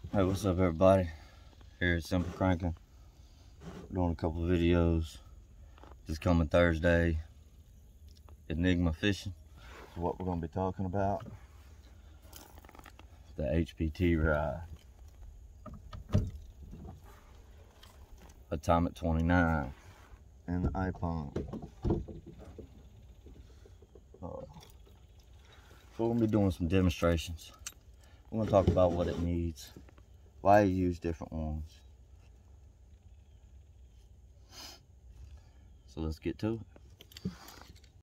Hey, what's up everybody? Here at Simple Cranking. We're doing a couple of videos. This coming Thursday, Enigma fishing is what we're going to be talking about. The HPT ride. Atomic 29 and the Ippon. So we're going to be doing some demonstrations. We're going to talk about what it needs, why you use different ones. So let's get to it.